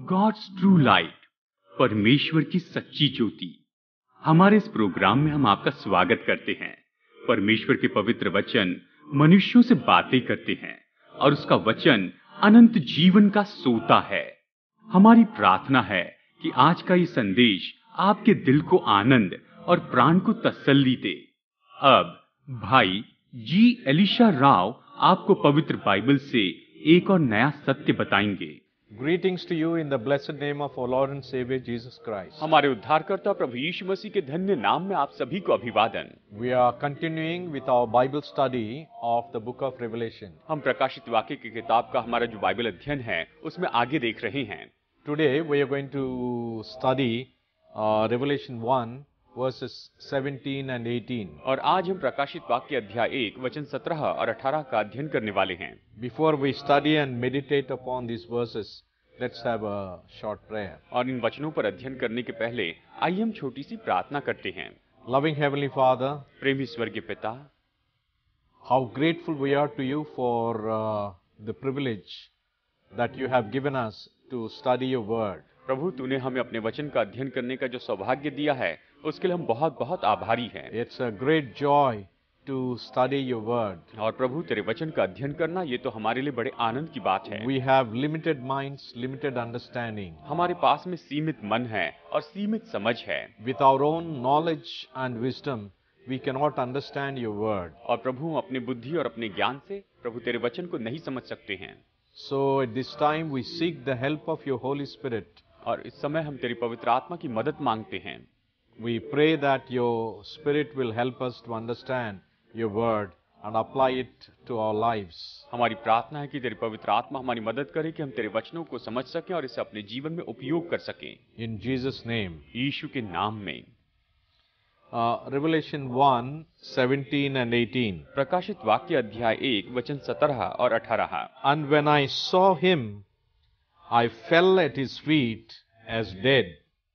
God's true light, परमेश्वर की सच्ची ज्योति। हमारे इस प्रोग्राम में हम आपका स्वागत करते हैं। परमेश्वर के पवित्र वचन मनुष्यों से बातें करते हैं और उसका वचन अनंत जीवन का सोता है। हमारी प्रार्थना है कि आज का ये संदेश आपके दिल को आनंद और प्राण को तसल्ली दे। अब भाई जी एलिशा राव आपको पवित्र बाइबल से एक और नया सत्य बताएंगे। Greetings to you in the blessed name of our Lord and Savior Jesus Christ. हमारे उद्धारकर्ता प्रभु यीशु मसीह के धन्य नाम में आप सभी को अभिवादन। We are continuing with our Bible study of the book of Revelation. हम प्रकाशित वाक्य की किताब का हमारा जो बाइबल अध्ययन है उसमें आगे देख रहे हैं। Today we are going to study Revelation 1 verses 17 and 18. और आज हम प्रकाशित वाक्य अध्याय 1 वचन 17 और 18 का अध्ययन करने वाले हैं। Before we study and meditate upon these verses, let's have a short prayer. और इन वचनों पर अध्ययन करने के पहले आइए हम छोटी सी प्रार्थना करते हैं। Loving Heavenly Father, प्रेमी स्वर्गीय पिता, how grateful we are to you for the privilege that you have given us to study your word. प्रभु तूने हमें अपने वचन का अध्ययन करने का जो सौभाग्य दिया है उसके लिए हम बहुत बहुत आभारी हैं। It's a great joy to study your word. और प्रभु तेरे वचन का अध्ययन करना ये तो हमारे लिए बड़े आनंद की बात है। We have limited minds, limited understanding. हमारे पास में सीमित मन है और सीमित समझ है। With our own knowledge and wisdom, we cannot understand your word. और प्रभु हम अपनी बुद्धि और अपने ज्ञान से प्रभु तेरे वचन को नहीं समझ सकते हैं। So at this time we seek the help of your Holy Spirit. और इस समय हम तेरी पवित्र आत्मा की मदद मांगते हैं। We pray that your Spirit will help us to understand your word and apply it to our lives. हमारी प्रार्थना है कि तेरी पवित्र आत्मा हमारी मदद करे कि हम तेरे वचनों को समझ सकें और इसे अपने जीवन में उपयोग कर सकें। In Jesus' name. यीशु के नाम में। Revelation 1, 17 and 18. प्रकाशित वाक्य अध्याय 1 वचन 17 और 18। And when I saw him, I fell at his feet as dead.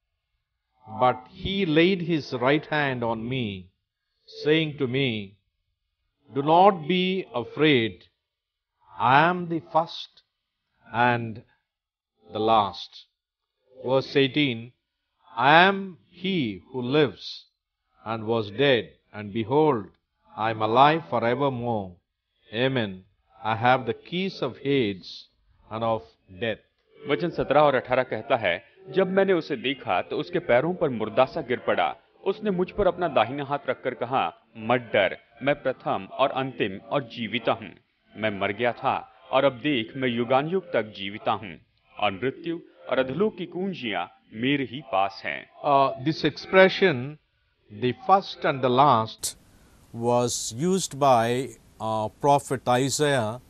But he laid his right hand on me, saying to me, Do not be afraid. I am the first and the last. Verse 18, I am he who lives and was dead, and behold, I am alive forevermore. Amen. I have the keys of Hades and of death. वचन 17 और 18 कहता है, जब मैंने उसे देखा तो उसके पैरों पर मुर्दा सा गिर पड़ा। उसने मुझ पर अपना दाहिना हाथ रखकर कहा, मत डर, मैं प्रथम और अंतिम और जीविता हूँ। मैं मर गया था और अब देख मैं युगानुयुग तक जीविता हूँ और मृत्यु और अधोलोक की कुंजियां मेरे ही पास हैं। This expression, the first and the last, was used by prophet Isaiah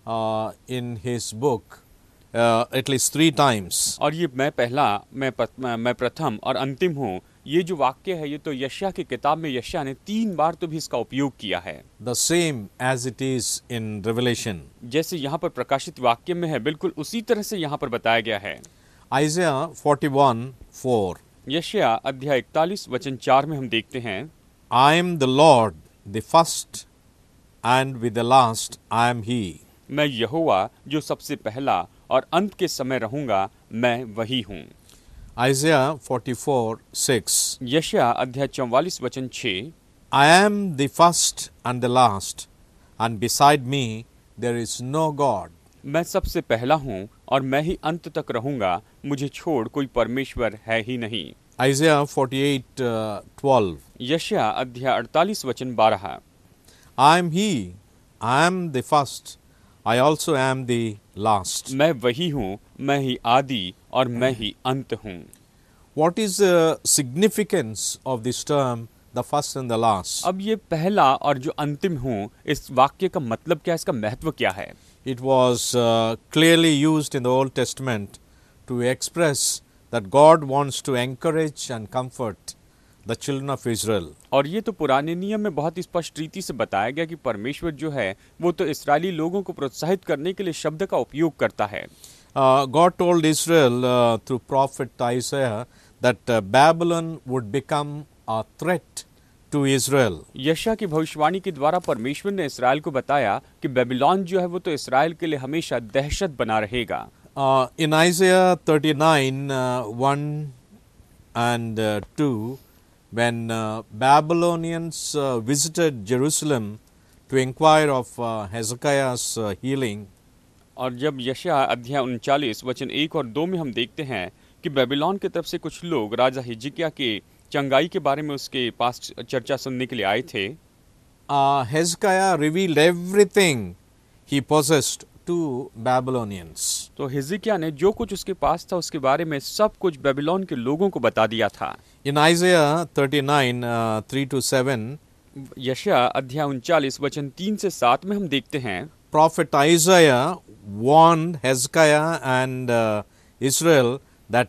in his book at least 3 times. और ये मैं पहला, मैं प्रथम और अंतिम हूँ, ये जो वाक्य है ये तो यशायाह की किताब में यशायाह ने 3 बार तो भी इसका उपयोग किया है। The same as it is in Revelation. जैसे यहाँ पर प्रकाशित वाक्य में है बिल्कुल उसी तरह से यहाँ पर बताया गया है। Isaiah 41:4. यशायाह अध्याय 41 वचन 4 में हम देखते हैं, I am the Lord, the first, and with the last I am He. मैं यहोवा जो सबसे पहला और अंत के समय रहूंगा, मैं वही हूँ। Isaiah 44:6. यशायाह अध्याय 44 वचन 6, I am the first and the last, and beside me there is no God. मैं सबसे पहला हूँ और मैं ही अंत तक रहूंगा, मुझे छोड़ कोई परमेश्वर है ही नहीं। Isaiah 48:12. यशायाह अध्याय 48 वचन 12, I am He, I am the first, I also am the last. मैं वही हूँ, मैं ही आदि और मैं ही अंत हूँ। What is the significance of this term, the first and the last? अब ये पहला और जो अंतिम हूँ, इस वाक्य का मतलब क्या, इसका महत्व क्या है? It was clearly used in the Old Testament to express that God wants to encourage and comfort the children of Israel. और ये तो पुराने नियम में बहुत स्पष्ट रीति से बताया गया कि परमेश्वर जो है वो तो इस्राएली लोगों को प्रोत्साहित करने के लिए शब्द का उपयोग करता है। God told Israel through prophet Isaiah that Babylon would become a threat to Israel. यशायाह की भविष्यवाणी के द्वारा परमेश्वर ने इस्राएल को बताया कि बेबीलोन जो है वो तो इस्राएल के लिए हमेशा दहशत बना रहेगा। In Isaiah 39, 1 and 2, when Babylonians visited Jerusalem to inquire of Hezekiah's healing, और जब यशायाह अध्याय 39 वचन 1 और 2 में हम देखते हैं कि बेबीलोन की तरफ से कुछ लोग राजा हिजकिय्याह के चंगाई के बारे में उसके पास चर्चा सुनने के लिए आए थे, Hezekiah revealed everything he possessed to Babylonians. तो हिजकिय्याह ने जो कुछ उसके पास था उसके बारे में सब कुछ बेबीलोन के लोगों को बता दिया था। In Isaiah 39, 3 to 7, यशायाह अध्याय 39 वचन 3 से 7 में हम देखते हैं, Prophet Isaiah warned Hezekiah and Israel that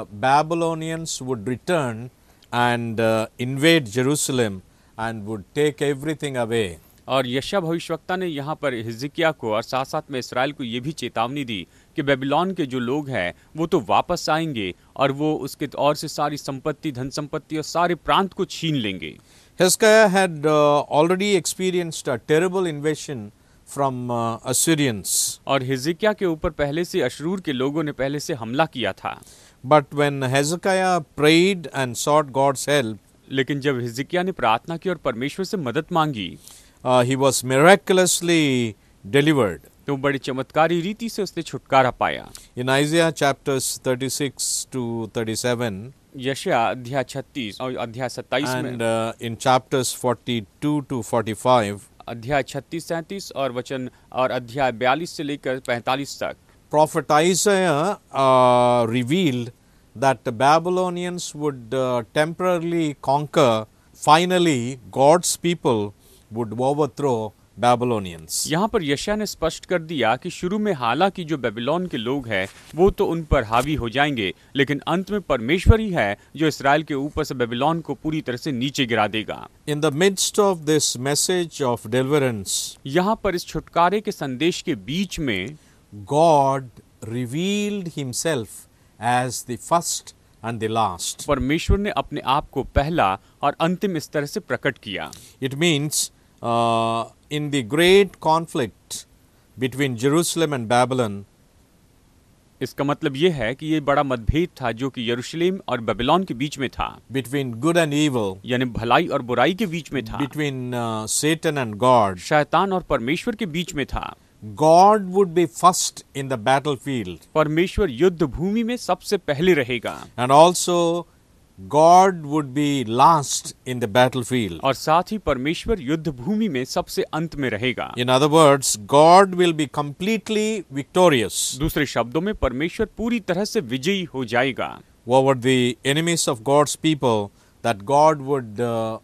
Babylonians would return and invade Jerusalem and would take everything away. और यशायाह भविष्यवक्ता ने यहाँ पर हिजकिय्याह को और साथ साथ में इस्राएल को ये भी चेतावनी दी कि बेबीलोन के जो लोग हैं वो तो वापस आएंगे और वो उसके और से सारी संपत्ति, धन संपत्ति और सारे प्रांत को छीन लेंगे। Hezekiah had already experienced a terrible invasion from Assyrians. और हिजकिय्याह के ऊपर पहले से अशरूर के लोगों ने पहले से हमला किया था। But when Hezekiah prayed and sought God's help, लेकिन जब हिजकिय्याह ने प्रार्थना की और परमेश्वर से मदद मांगी, he was miraculously delivered. तो बड़ी चमत्कारी रीति से उसने छुटकारा पाया। In Isaiah chapters 36 to 37, यशायाह अध्याय 36 और अध्याय 27 and में, in chapters 42 to 45, अध्याय 36-37 और वचन और अध्याय 42 से लेकर 45 तक, Prophet Isaiah revealed that the Babylonians would temporarily conquer. Finally, God's people would overthrow Babylonians. यहाँ पर यशायाह ने स्पष्ट कर दिया कि शुरू में हालांकि जो बेबीलोन के लोग हैं वो तो उन पर हावी हो जाएंगे, लेकिन अंत में परमेश्वर ही है जो इस्राएल के ऊपर से बेबीलोन को पूरी तरह से नीचे गिरा देगा। In the midst of this message of deliverance, यहाँ पर इस छुटकारे के संदेश के बीच में God revealed himself as the first and the last. परमेश्वर ने अपने आप को पहला और अंतिम इस तरह से प्रकट किया। It means in the great conflict between Jerusalem and Babylon, इसका मतलब ये है कि ये बड़ा मतभेद था जो कि यरूशलेम और बेबीलोन के बीच में था, between good and evil, यानी भलाई और बुराई के बीच में था, between Satan and God. शैतान और परमेश्वर के बीच में था। God would be first in the battlefield, परमेश्वर युद्ध भूमि में सबसे पहले रहेगा and also God would be last in the battlefield. और साथ ही परमेश्वर युद्ध भूमि में सबसे अंत में रहेगा। In other words, God will be completely victorious दूसरे शब्दों में परमेश्वर पूरी तरह से विजयी हो जाएगा over the enemies of God's people, that God would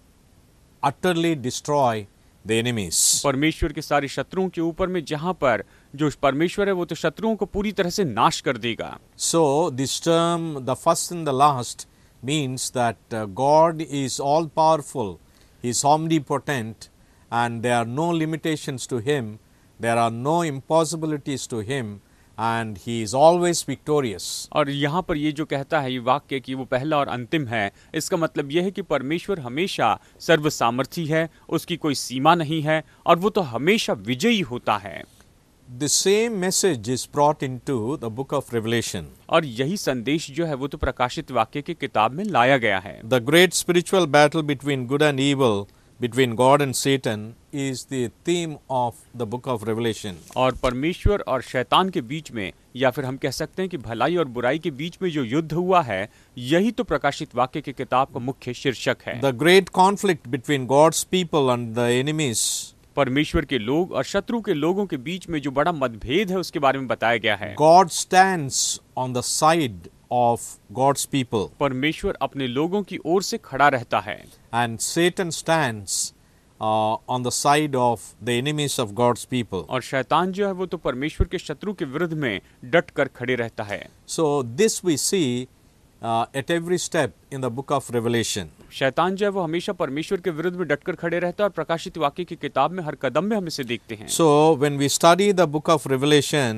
utterly destroy the enemies. परमेश्वर के सारे शत्रुओं के ऊपर में जहां पर जो परमेश्वर है वो तो शत्रुओं को पूरी तरह से नाश कर देगा। So this term, the first and the last, means that God is all powerful, He is omnipotent, and there are no limitations to Him, there are no impossibilities to Him, and He is always victorious. और यहाँ पर ये जो कहता है ये वाक्य कि वो पहला और अंतिम है, इसका मतलब यह है कि परमेश्वर हमेशा सर्व सामर्थी है, उसकी कोई सीमा नहीं है और वो तो हमेशा विजयी होता है। The same message is brought into the book of Revelation. और यही संदेश जो है वो तो प्रकाशित वाक्य की किताब में लाया गया है। The great spiritual battle between good and evil, between God and Satan, is the theme of the book of Revelation. और परमेश्वर और शैतान के बीच में, या फिर हम कह सकते हैं कि भलाई और बुराई के बीच में जो युद्ध हुआ है, यही तो प्रकाशित वाक्य की किताब का मुख्य शीर्षक है। The great conflict between God's people and the enemies परमेश्वर के लोग और शत्रु के लोगों के बीच में जो बड़ा मतभेद है उसके बारे में बताया गया है। God stands on the side of God's people, परमेश्वर अपने लोगों की ओर से खड़ा रहता है and Satan stands on the side of the enemies of God's people. और शैतान जो है वो तो परमेश्वर के शत्रु के विरुद्ध में डट कर खड़े रहता है। So this we see at every step in the book of Revelation. शैतान जो है वो हमेशा परमेश्वर के विरुद्ध में डटकर खड़े रहता है और प्रकाशित वाक्य की किताब में हर कदम में हम इसे देखते हैं। So when we study the book of Revelation,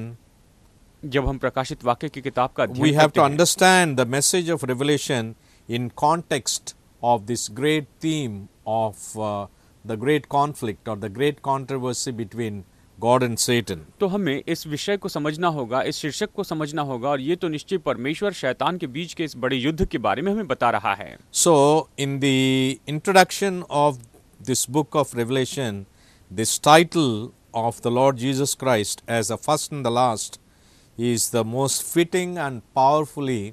जब हम प्रकाशित वाक्य की किताब का we अध्ययन have करते to हैं, understand the message of Revelation in context of this great theme of the great conflict or the great controversy between God and Satan. तो हमें इस विषय को समझना होगा, इस शीर्षक को समझना होगा, और ये तो निश्चय परमेश्वर शैतान के बीच के इस बड़े युद्ध के बारे में हमें बता रहा है। So, in the introduction of this book of Revelation, this title of the Lord Jesus Christ as the first and the last is the most fitting and powerfully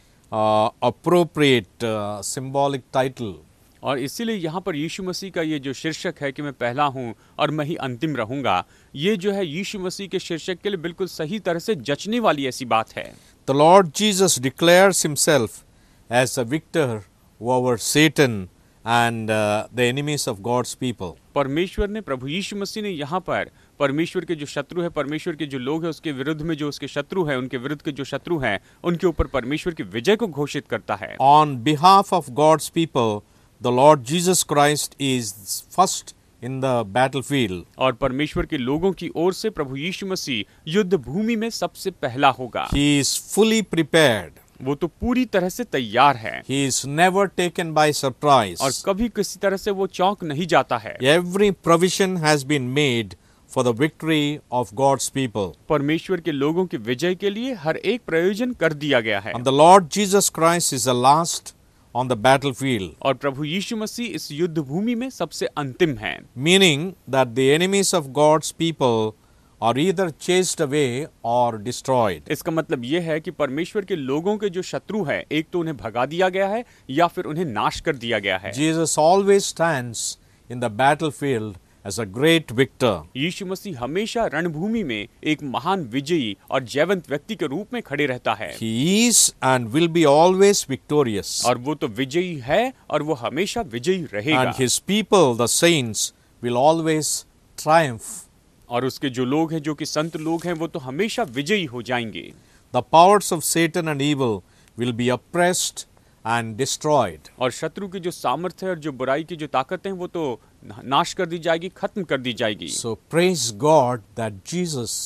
appropriate symbolic title. और इसीलिए यहाँ पर यीशु मसीह का ये जो शीर्षक है कि मैं पहला हूँ और मैं ही अंतिम रहूँगा, ये जो है यीशु मसीह के शीर्षक के लिए बिल्कुल सही तरह से जचने वाली ऐसी बात है। The Lord Jesus declares himself as a victor over Satan and the enemies of God's people. परमेश्वर ने, प्रभु यीशु मसीह ने यहाँ पर परमेश्वर के जो शत्रु है, परमेश्वर के जो लोग हैं उसके विरुद्ध में जो उसके शत्रु हैं, उनके विरुद्ध के जो शत्रु हैं, उनके ऊपर परमेश्वर की विजय को घोषित करता है। On behalf of God's people, the Lord Jesus Christ is first in the battlefield. और परमेश्वर के लोगों की ओर से प्रभु यीशु मसीह युद्ध भूमि में सबसे पहला होगा। He is fully prepared. वो तो पूरी तरह से तैयार है। He is never taken by surprise. और कभी किसी तरह से वो चौंक नहीं जाता है। Every provision has been made for the victory of God's people. परमेश्वर के लोगों की विजय के लिए हर एक प्रयोजन कर दिया गया है। And the Lord Jesus Christ is the last on the battlefield. और प्रभु यीशु मसीह इस युद्ध भूमि में सबसे अंतिम है। Meaning that the enemies of God's people are either chased away or destroyed. इसका मतलब यह है कि परमेश्वर के लोगों के जो शत्रु हैं, एक तो उन्हें भगा दिया गया है या फिर उन्हें नाश कर दिया गया है। Jesus always stands in the battlefield as a great victor. यीशु मसीह हमेशा रणभूमि में एक महान विजयी और जयवंत व्यक्ति के रूप में खड़े रहता है। He is and will be always victorious. और वो तो विजयी है और वो हमेशा विजयी रहेगा। And his people, the saints, will always triumph. और उसके जो लोग हैं, जो कि संत लोग हैं, वो तो हमेशा विजयी हो जाएंगे। The powers of Satan and evil will be oppressed and destroyed. और शत्रु की जो सामर्थ्य और जो बुराई की जो ताकत है, वो तो नाश कर दी जाएगी, खत्म कर दी जाएगी। So praise God that Jesus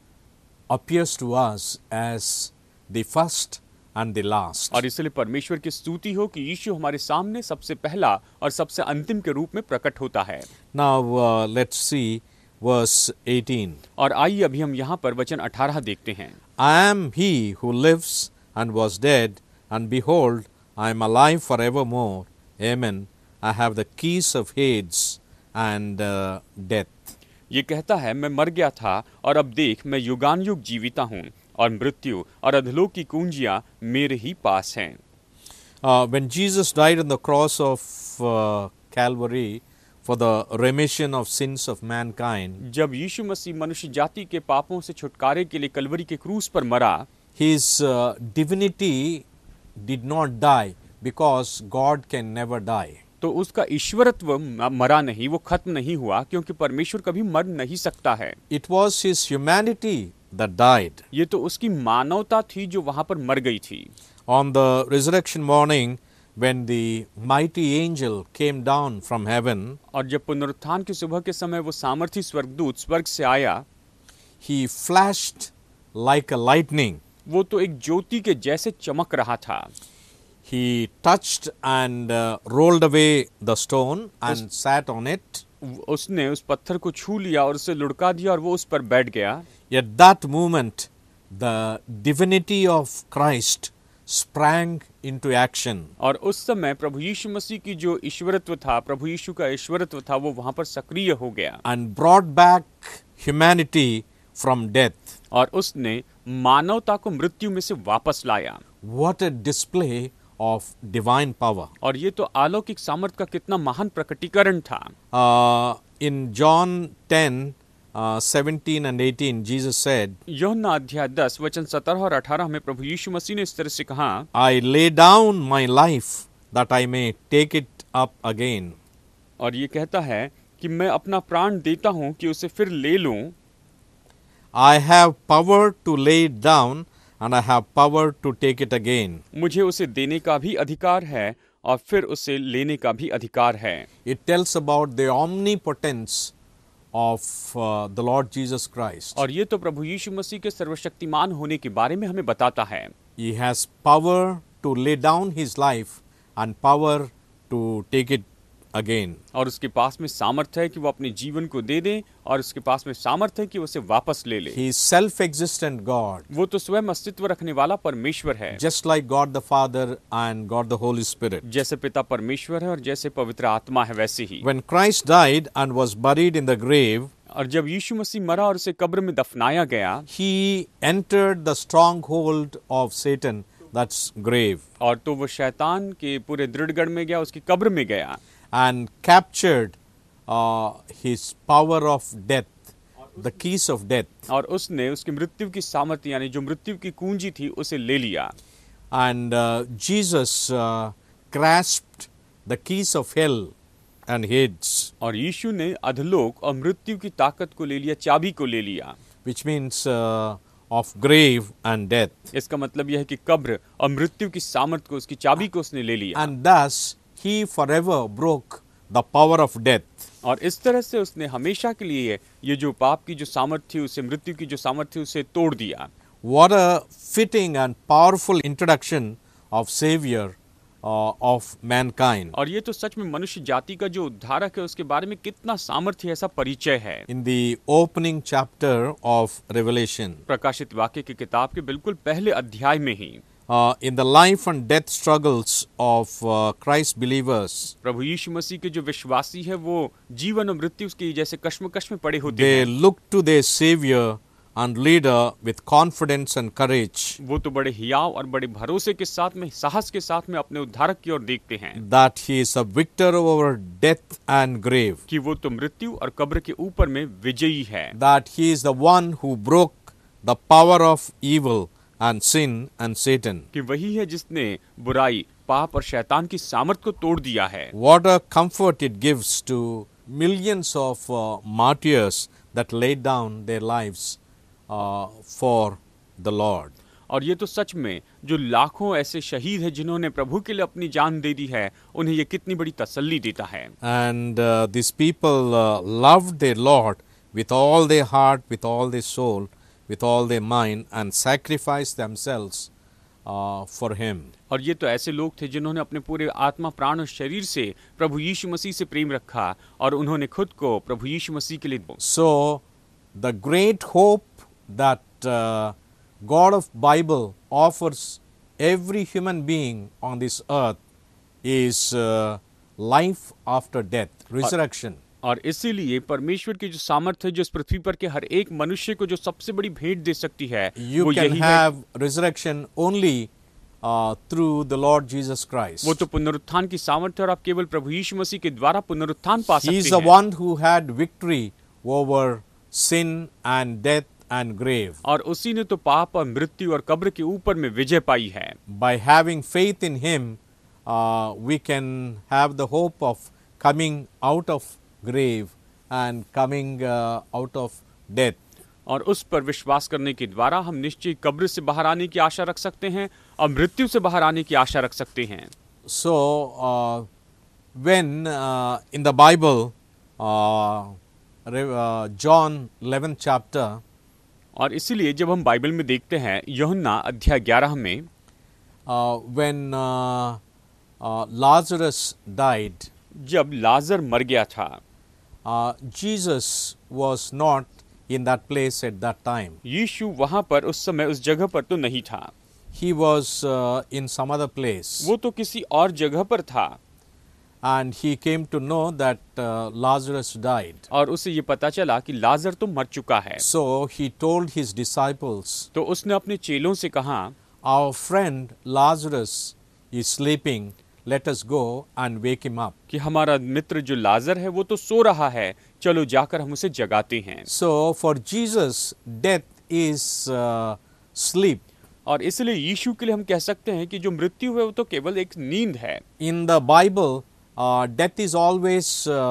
appears to us as the first and the last. और इसलिए परमेश्वर की स्तुति हो कि यीशु हमारे सामने सबसे पहला और सबसे अंतिम के रूप में प्रकट होता है। Now let's see verse 18. और आइए अभी हम यहाँ पर वचन 18 देखते हैं। I am he who lives and was dead, and behold, I am alive forevermore. Amen. I have the keys of Hades and death. ये कहता है, मैं मर गया था और अब देख मैं युगान युग जीविता हूँ, और मृत्यु और अधलोक की कुंजियां मेरे ही पास हैं। When Jesus died on the cross of Calvary for the remission of sins of mankind, जब यीशु मसीह मनुष्य जाति के पापों से छुटकारे के लिए कलवरी के क्रूस पर मरा, his divinity did not die because God can never die. तो उसका ईश्वरत्व मरा नहीं, वो खत्म नहीं हुआ, क्योंकि परमेश्वर कभी मर नहीं सकता है। It was his humanity that died. ये तो उसकी मानवता थी जो वहां पर मर गई थी। On the resurrection morning, when the mighty angel came down from heaven, और जब पुनरुत्थान की सुबह के समय वो सामर्थी स्वर्गदूत स्वर्ग से आया, he flashed like a lightning. वो तो एक ज्योति के जैसे चमक रहा था। He touched and rolled away the stone and sat on it. उसने उस पत्थर को छू लिया और उसे लुढ़का दिया और वो उस पर बैठ गया। At that moment, the divinity of Christ sprang into action. और उस समय प्रभु यीशु मसीह की जो ईश्वरत्व था, प्रभु यीशु का ईश्वरत्व था, वो वहां पर सक्रिय हो गया। And brought back humanity from death. और उसने मानवता को मृत्यु में से वापस लाया। What a display of divine power. और ये तो अलौकिक सामर्थ का कितना महान प्रकटीकरण था। In John 10, 17 and 18, Jesus said, यूहन्ना अध्याय 10 वचन 17 और 18 में प्रभु यीशु मसीह ने इस तरह से कहा, I lay down my life that I may take it up again. और ये कहता है कि मैं अपना प्राण देता हूँ कि उसे फिर ले लूं। I have power to lay it down and I have power to take it again. मुझे उसे देने का भी अधिकार है और फिर उसे लेने का भी अधिकार है। It tells about the omnipotence of the Lord Jesus Christ. और ये तो प्रभु यीशु मसीह के सर्वशक्तिमान होने के बारे में हमें बताता है। He has power to lay down his life and power to take it again. और उसके पास में सामर्थ्य है कि वो अपने जीवन को दे दे, और उसके पास में सामर्थ्य है कि उसे वापस ले ले। He is self-existent God, वो तो स्वयं अस्तित्व रखने वाला परमेश्वर है, just like God the Father and God the Holy Spirit. जैसे पिता परमेश्वर है और जैसे पवित्र आत्मा है वैसे ही। When Christ died and was buried in the grave, और जब यीशु मसीह मरा और उसे कब्र में दफनाया गया, he entered the stronghold of Satan, that's grave, और तो वो शैतान के पूरे दृढ़गढ़ में गया, उसकी कब्र में गया, and captured his power of death, the keys of death. और उसने उसकी मृत्यु की सामर्थ्य यानी जो मृत्यु की कुंजी थी उसे ले लिया। And Jesus grasped the keys of hell and Hades, और यीशु ने अधलोक और मृत्यु की ताकत को ले लिया, चाबी को ले लिया। which means of grave and death. इसका मतलब यह है कि कब्र और मृत्यु की सामर्थ्य को, उसकी चाबी को उसने ले लिया, And thus he forever broke the power of death. और इस तरह से उसने हमेशा के लिए ये जो पाप की जो सामर्थ्य थी, उसे मृत्यु की जो सामर्थ्य थी, उसे तोड़ दिया। What a fitting and powerful introduction of Savior of mankind. और ये तो सच में मनुष्य जाति का जो उद्धारक है उसके बारे में कितना सामर्थ्य है, ऐसा परिचय है। In the opening chapter of Revelation, प्रकाशित वाक्य की किताब के बिल्कुल पहले अध्याय में ही in the life and death struggles of Christ believers, प्रभु यीशु मसीह के जो विश्वासी है वो जीवन और मृत्यु की जैसे कश्मकश में पड़े होते they हैं। look to their Savior and leader with confidence and courage, वो तो बड़े हियाव और बड़े भरोसे के साथ में, साहस के साथ में अपने उद्धारक की ओर देखते हैं that he is a victor over death and grave, कि वो तो मृत्यु और कब्र के ऊपर में विजयी है, that he is the one who broke the power of evil and sin and Satan. कि वही है जिसने बुराई, पाप और शैतान की सामर्थ को तोड़ दिया है। What a comfort it gives to millions of martyrs that laid down their lives for the Lord. और ये तो सच में जो लाखों ऐसे शहीद हैं जिन्होंने प्रभु के लिए अपनी जान दे दी है, उन्हें ये कितनी बड़ी तसल्ली देता है। And these people loved their Lord with all their heart, with all their soul, with all their mind, and sacrificed themselves for Him. और ये तो ऐसे लोग थे जिन्होंने अपने पूरे आत्मा, प्राण और शरीर से प्रभु यीशु मसीह से प्रेम रखा और उन्होंने खुद को प्रभु यीशु मसीह के लिए। So the great hope that God of Bible offers every human being on this earth is life after death, resurrection. और इसीलिए परमेश्वर की जो सामर्थ्य है जो इस पृथ्वी पर के हर एक मनुष्य को जो सबसे बड़ी भेंट दे सकती है, You वो can यही है। have resurrection only through the Lord Jesus Christ. वो तो पुनरुत्थान की सामर्थ्य और आप केवल प्रभु यीशु मसीह के द्वारा पुनरुत्थान पा He is सकते the हैं। one who had victory over sin and death and grave. और उसी ने तो पाप और मृत्यु और कब्र के ऊपर में विजय पाई है। By having faith in Him, we can have the hope of coming out of grave and coming out of death. और उस पर विश्वास करने के द्वारा हम निश्चय कब्र से बाहर आने की आशा रख सकते हैं और मृत्यु से बाहर आने की आशा रख सकते हैं। So, when in the Bible, John 11th chapter, और इसीलिए जब हम बाइबल में देखते हैं यूहन्ना अध्याय 11 में, when Lazarus died, जब लाजर मर गया था, Jesus was not in that place at that time. यीशु वहां पर उस समय उस जगह पर तो नहीं था, He was in some other place, वो तो किसी और जगह पर था। and he came to know that Lazarus died. और उसे ये पता चला कि लाजर तो मर चुका है, So he told his disciples, तो उसने अपने चेलों से कहा, our friend Lazarus is sleeping, let us go and wake him up. कि हमारा मित्र जो लाजर है वो तो सो रहा है, चलो जाकर हम उसे जगाते हैं। So for Jesus, death is sleep. और इसलिए यीशु के लिए हम कह सकते हैं कि जो मृत्यु है वो तो केवल एक नींद है। In the Bible, death is always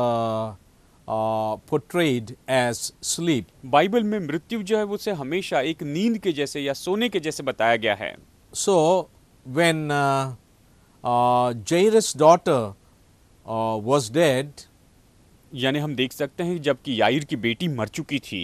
portrayed as sleep. Bible में मृत्यु जो है उसे हमेशा एक नींद के जैसे या सोने के जैसे बताया गया है। So when Jairus' daughter was dead, यानी हम देख सकते हैं जबकि याईर की बेटी मर चुकी थी,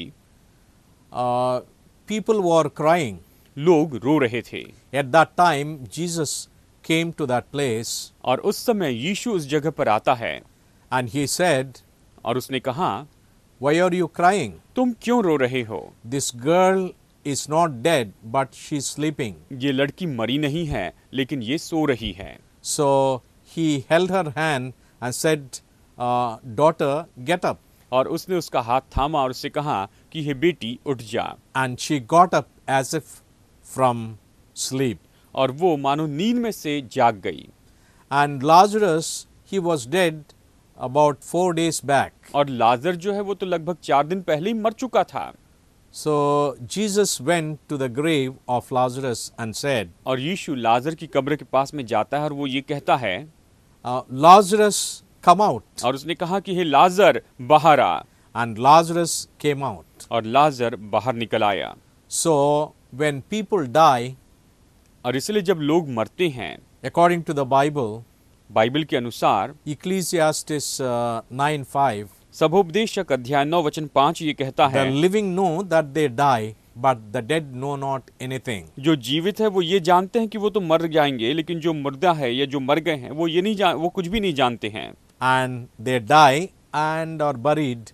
people were crying. लोग रो रहे थे। At that time, Jesus came to that place, और उस समय यीशु उस जगह पर आता है, And he said, और उसने कहा, "Why are you crying? तुम क्यों रो रहे हो? This girl is not dead, but she's sleeping." ये लड़की मरी नहीं है, लेकिन ये सो रही है। So he held her hand and said, "Daughter, get up." और उसने उसका हाथ थामा और उससे कहा कि हे बेटी, उठ जा। And she got up as if from sleep. और वो मानो नींद में से जाग गई। And Lazarus, he was dead about 4 days back. और लाजर जो है वो तो लगभग 4 दिन पहले ही मर चुका था। So Jesus went to the grave of Lazarus and said, और यीशु लाजर की कब्र के पास में जाता है और वो ये कहता है, "Lazarus, come out." और उसने कहा कि हे लाजर, बाहर आ। And Lazarus came out. और लाजर बाहर निकल आया। So when people die, और इसलिए जब लोग मरते हैं, according to the Bible, Bible के अनुसार Ecclesiastes 9:5, सबोपदेशक अध्याय 9 वचन 5 ये कहता the है, living know that they die, but the dead know not anything. जो जीवित है वो ये जानते हैं कि वो तो मर जाएंगे, लेकिन जो मुर्दा है या जो मर गए हैं वो कुछ भी नहीं जानते हैं। And they die and are buried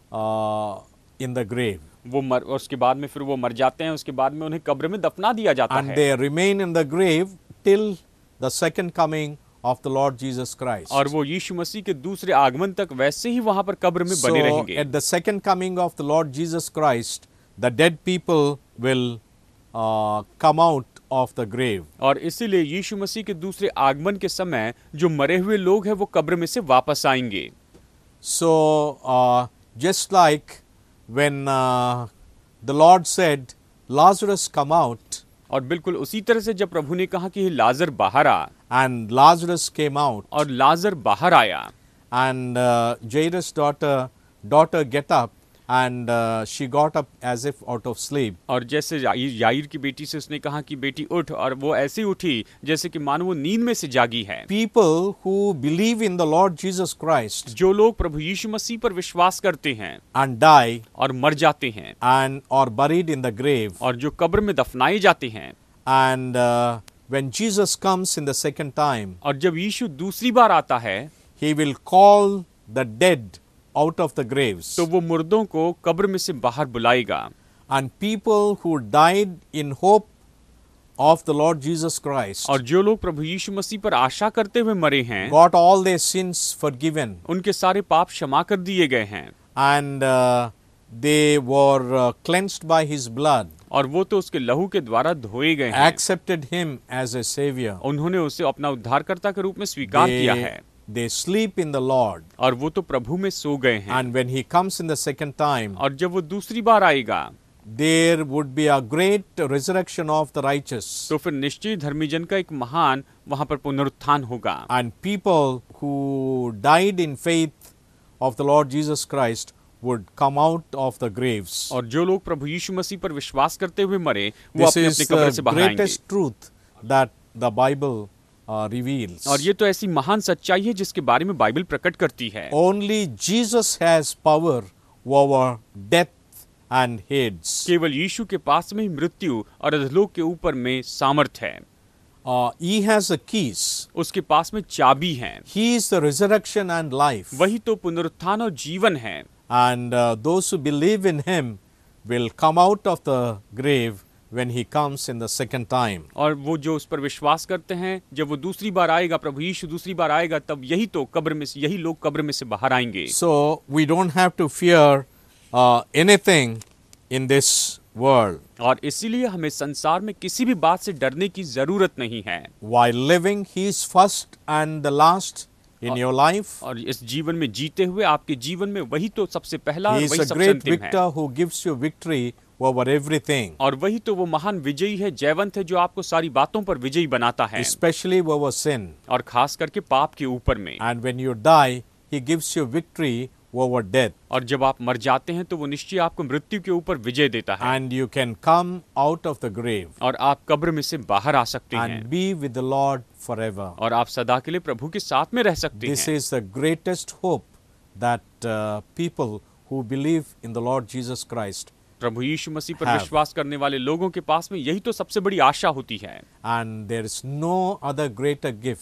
in the grave. और उसके बाद में फिर वो मर जाते हैं, उसके बाद में उन्हें कब्र में दफना दिया जाता And है। they remain in the grave till the second coming of the Lord Jesus Christ. और वो यीशु मसीह के दूसरे आगमन तक वैसे ही वहां पर कब्र में बने So रहेंगे। at the second coming of the Lord Jesus Christ, the dead people will come out of the grave. और इसीलिए यीशु मसीह के दूसरे आगमन के समय जो मरे हुए लोग हैं वो कब्र में से वापस आएंगे। So just like when the Lord said, "Lazarus, come out," और बिल्कुल उसी तरह से जब प्रभु ने कहा कि हे लाजर बाहर आ, and Lazarus came out, और लाजर बाहर आया, and Jairus' daughter get up, and she got up as if out of sleep. और जैसे याईर की बेटी से उसने कहा कि बेटी उठ, और वो ऐसे ही उठी जैसे कि मानो वो नींद में से जागी है। People who believe in the Lord Jesus Christ जो लोग प्रभु यीशु मसीह पर विश्वास करते हैं and die और मर जाते हैं and are buried in the grave, और जो कब्र में दफनाए जाते हैं, and when Jesus comes in the second time, और जब यीशु दूसरी बार आता है he will call the dead out of the graves. तो वो मुर्दों को कब्र में से बाहर बुलाएगा। And people who died in hope of the Lord Jesus Christ और जो लोग प्रभु यीशु मसीह पर आशा करते हुए मरे हैं, got all their sins forgiven, उनके सारे पाप क्षमा कर दिए गए हैं, and they were cleansed by his blood, और वो तो उसके लहू के द्वारा धोए गए हैं। accepted him as a savior. उन्होंने उसे अपना उद्धारकर्ता के रूप में स्वीकार किया है, They sleep in the Lord, और वो तो प्रभु में सो गए हैं। and when he comes in the second time, और जब वो दूसरी बार आएगा there would be a great resurrection of the righteous, तो फिर निश्चय धर्मी जन का एक महान वहां पर पुनरुत्थान होगा। and people who died in faith of the Lord Jesus Christ would come out of the graves. और जो लोग प्रभु यीशु मसीह पर विश्वास करते हुए मरे वो This अपने is अपने कब्र the से बाहर आएंगे। greatest truth that the Bible reveals. और ये तो ऐसी महान सच्चाई है जिसके बारे में बाइबल प्रकट करती है। Only Jesus has power over death and Hades. केवल यीशु के पास में ही मृत्यु और अधोलोक के ऊपर में सामर्थ है। He has the keys. उसके पास में चाबी है। He is the resurrection and life. वही तो पुनरुत्थान और जीवन है। And those who believe in Him will come out of the grave when He comes in the second time. और वो जो उस पर विश्वास करते हैं, जब वो दूसरी बार आएगा, प्रभु यीशु दूसरी बार आएगा, तब यही लोग कब्र में से बाहर आएंगे। So we don't have to fear anything in this world. और इसीलिए हमें संसार में किसी भी बात से डरने की जरूरत नहीं है। While living, He is first and the last in your life. और इस जीवन में जीते हुए आपके जीवन में वही तो सबसे पहला और He is वही a सबसे great अंतिम है। victor who gives you victory over everything, और वही तो वो महान विजयी है, जयवंत है, जो आपको सारी बातों पर विजयी बनाता है, especially over sin. और खास करके पाप के ऊपर में। And when you die, He gives you victory over death. और जब आप मर जाते हैं तो वो निश्चय आपको मृत्यु के ऊपर विजय देता है, And you can come out of the grave और आप कब्र में से बाहर आ सकते हैं, and be with the Lord forever. और आप सदा के लिए प्रभु के साथ में रह सकते This हैं। is the greatest hope that people who believe in the Lord Jesus Christ, प्रभु यीशु मसीह पर have. विश्वास करने वाले लोगों के पास में यही तो सबसे बड़ी आशा होती है। and there is no other greater gift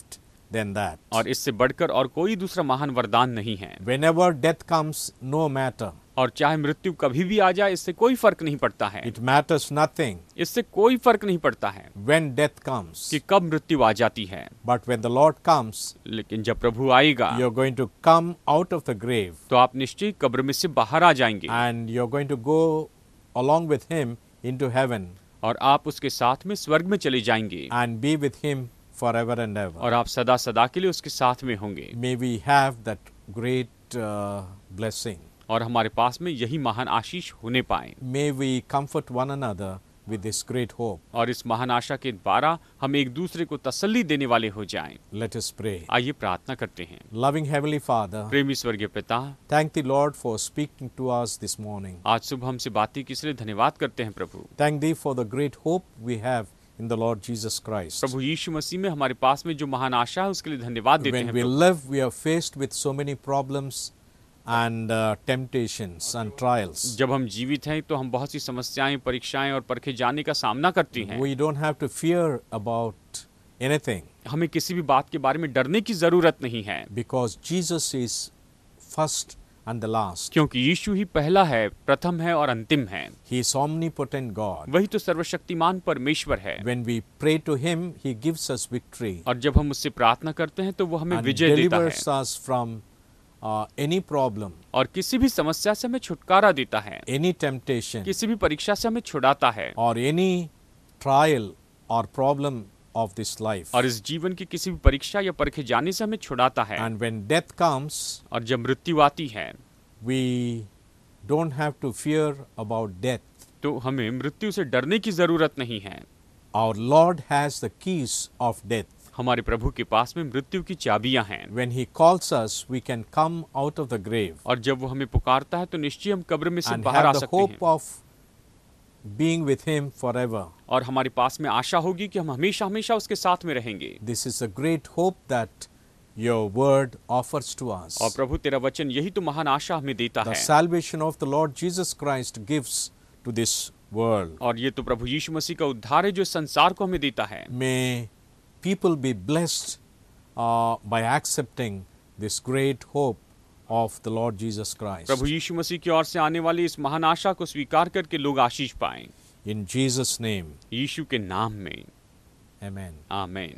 than that. और इससे बढ़कर और कोई दूसरा महान वरदान नहीं है। Whenever death comes, no matter. और चाहे मृत्यु कभी भी आ जाए, इससे कोई फर्क नहीं पड़ता है। It matters nothing इससे कोई फर्क नहीं पड़ता है when death comes. कि कब मृत्यु आ जाती है। But when the Lord comes, लेकिन जब प्रभु आएगा, you're going to come out of the grave तो आप निश्चय कब्र में से बाहर आ जाएंगे and you're going to go along with Him into heaven और आप उसके साथ में स्वर्ग में चले जाएंगे and be with Him forever and ever. और आप सदा सदा के लिए उसके साथ में होंगे। May we have that great blessing. और हमारे पास में यही महान आशीष होने पाए। May we comfort one another with this great hope. और इस महान आशा के द्वारा हम एक दूसरे को तसल्ली देने वाले हो जाएं। Let us pray. आइए प्रार्थना करते हैं। Loving Heavenly Father, प्रेमी स्वर्गीय पिता, thank the Lord for speaking to us this morning. आज सुबह हमसे बातें की इसलिए धन्यवाद करते हैं प्रभु। Thank Thee for the great hope we have in the Lord Jesus Christ. प्रभु यीशु मसीह में हमारे पास में जो महान आशा है उसके लिए धन्यवाद देते When हैं we Prabhu. live, we are faced with so many problems and temptations and trials. जब हम जीवित हैं तो हम बहुत सी समस्याएं, परीक्षाएं और परखे जाने का सामना करते हैं। We don't have to fear about anything हमें किसी भी बात के बारे में डरने की जरूरत नहीं है, because Jesus is first and the last. क्योंकि यीशु ही पहला है, प्रथम है और अंतिम है। He is omnipotent God. वही तो सर्वशक्तिमान परमेश्वर है। When we pray to Him, He gives us victory और जब हम उससे प्रार्थना करते हैं तो वो हमें and विजय देता है delivers us from any problem, और किसी भी समस्या से हमें छुटकारा देता है, any temptation, किसी भी परीक्षा से हमें छुड़ाता है or any trial or problem of this life. और इस जीवन की किसी भी परीक्षा या परखे जाने से हमें छुड़ाता है। And when death comes, और जब मृत्यु आती है we don't have to fear about death. तो हमें मृत्यु से डरने की जरूरत नहीं है। Our Lord has the keys of death. हमारे प्रभु के पास में मृत्यु की चाबियां हैं When He calls us, we can come out of the grave और जब वो हमें पुकारता है तो निश्चय हम कब्र में से and बाहर आ have the सकते hope हैं of being with Him forever. और हमारे पास में आशा होगी कि हम हमेशा हमेशा उसके साथ में रहेंगे। This is a great hope that Your word offers to us. और प्रभु तेरा वचन यही तो महान आशा हमें देता The है। salvation of the Lord Jesus Christ gives to this world. और ये तो प्रभु यीशु मसीह का उद्धार है जो संसार को हमें देता है। May people be blessed by accepting this great hope of the Lord Jesus Christ. प्रभु यीशु मसीह की ओर से आने वाली इस महान आशा को स्वीकार करके लोग आशीष पाएं। In Jesus' name, यीशु के नाम में Amen. आमीन।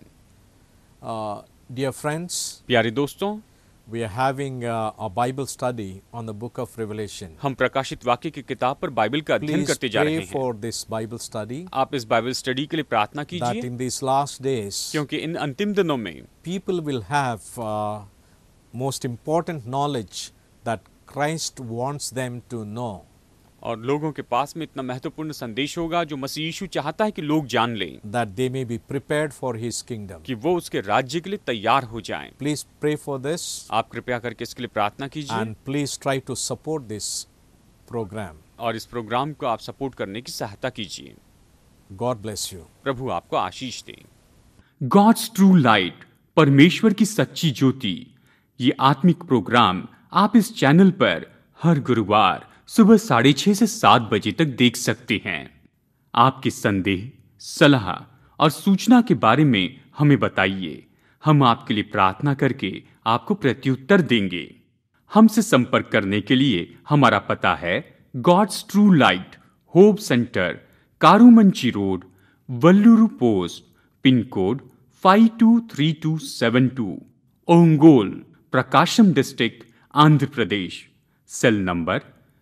Dear friends, प्यारे दोस्तों, we are having a Bible study on the book of Revelation. हम प्रकाशित वाक्य की किताब पर बाइबल का अध्ययन Please करते जा रहे pray हैं। for this Bible study आप इस बाइबल स्टडी के लिए प्रार्थना that कीजिए in these last days, क्योंकि इन अंतिम दिनों में people will have most important knowledge that Christ wants them to know. और लोगों के पास में इतना महत्वपूर्ण संदेश होगा जो मसीह यीशु चाहता है कि लोग जान लें That they may be prepared for His kingdom. कि वो उसके राज्य के लिए तैयार हो जाएं। Please pray for this आप कृपया करके इसके लिए प्रार्थना कीजिए and please try to support this program. और इस प्रोग्राम को आप सपोर्ट करने की सहायता कीजिए। God bless you. प्रभु आपको आशीष दे। गॉड्स ट्रू लाइट, परमेश्वर की सच्ची ज्योति, ये आत्मिक प्रोग्राम आप इस चैनल पर हर गुरुवार सुबह 6:30 से 7 बजे तक देख सकते हैं। आपके संदेह, सलाह और सूचना के बारे में हमें बताइए। हम आपके लिए प्रार्थना करके आपको प्रत्युत्तर देंगे। हमसे संपर्क करने के लिए हमारा पता है God's true light, hope centre, Karumanchi road, Valluru post, pin code 523272, Ongole, Prakasam district, Andhra Pradesh. Cell number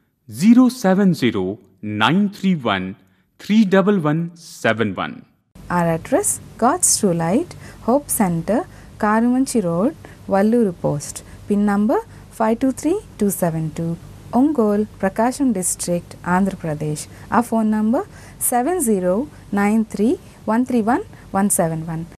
07093131171. Our address, God's True Light, Hope Center, Karumanchi Road, Valluru Post. PIN number 523272. Ongole, Prakasham District, Andhra Pradesh. Our phone number 7093131171.